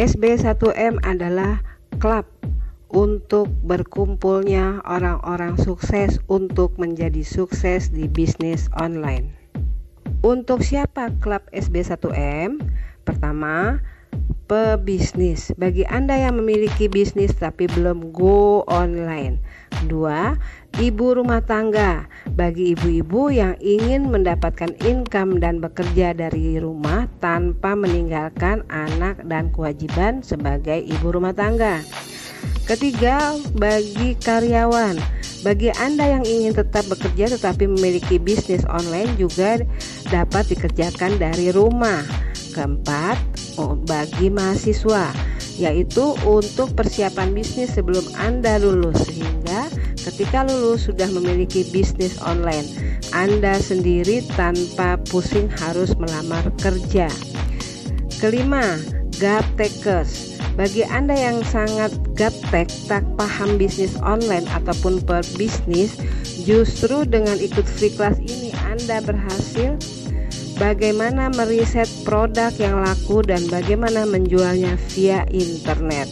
SB1M adalah klub untuk berkumpulnya orang-orang sukses untuk menjadi sukses di bisnis online. Untuk siapa klub SB1M? Pertama, pebisnis, bagi Anda yang memiliki bisnis tapi belum go online. Kedua, ibu rumah tangga, bagi ibu-ibu yang ingin mendapatkan income dan bekerja dari rumah tanpa meninggalkan anak dan kewajiban sebagai ibu rumah tangga. Ketiga, bagi karyawan, bagi Anda yang ingin tetap bekerja tetapi memiliki bisnis online juga dapat dikerjakan dari rumah. Keempat, bagi mahasiswa, yaitu untuk persiapan bisnis sebelum Anda lulus, sehingga ketika lulus sudah memiliki bisnis online Anda sendiri tanpa pusing harus melamar kerja. Kelima, gaptekers, bagi Anda yang sangat gaptek, tak paham bisnis online ataupun perbisnis, justru dengan ikut free class ini Anda berhasil bagaimana meriset produk yang laku dan bagaimana menjualnya via internet.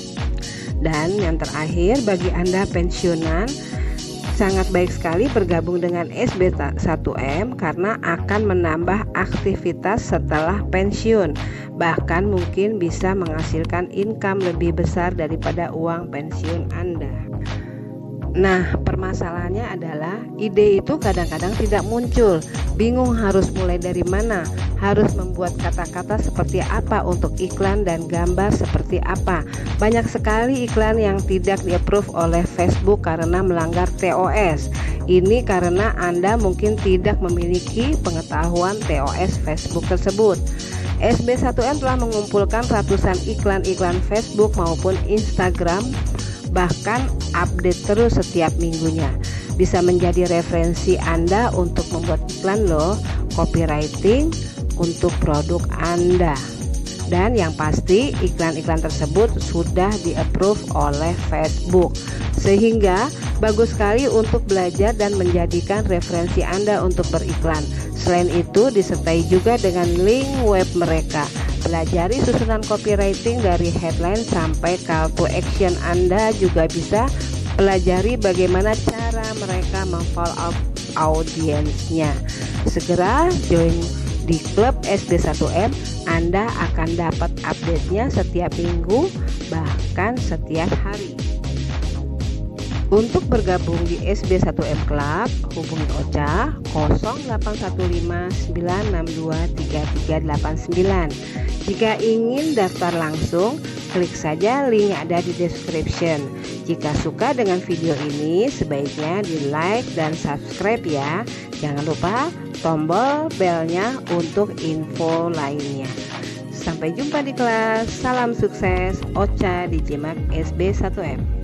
Dan yang terakhir, bagi Anda pensiunan, sangat baik sekali bergabung dengan SB1M karena akan menambah aktivitas setelah pensiun. Bahkan mungkin bisa menghasilkan income lebih besar daripada uang pensiun Anda. Nah, permasalahannya adalah ide itu kadang-kadang tidak muncul. Bingung harus mulai dari mana, harus membuat kata-kata seperti apa untuk iklan dan gambar seperti apa. Banyak sekali iklan yang tidak di-approve oleh Facebook karena melanggar TOS. Ini karena Anda mungkin tidak memiliki pengetahuan TOS Facebook tersebut. SB1M telah mengumpulkan ratusan iklan-iklan Facebook maupun Instagram, bahkan update terus setiap minggunya. Bisa menjadi referensi Anda untuk membuat iklan loh, copywriting untuk produk Anda. Dan yang pasti iklan-iklan tersebut sudah di-approve oleh Facebook, sehingga bagus sekali untuk belajar dan menjadikan referensi Anda untuk beriklan. Selain itu disertai juga dengan link web mereka. Pelajari susunan copywriting dari headline sampai call to action. Anda juga bisa pelajari bagaimana cara mereka memfollow up audiensnya. Segera join di klub SB1M. Anda akan dapat update-nya setiap minggu, bahkan setiap hari. Untuk bergabung di SB1M Club, hubungi Ocha 081596233389. Jika ingin daftar langsung, klik saja link yang ada di description. Jika suka dengan video ini, sebaiknya di like dan subscribe ya. Jangan lupa tombol belnya untuk info lainnya. Sampai jumpa di kelas. Salam sukses, Ocha di Jimat SB1M.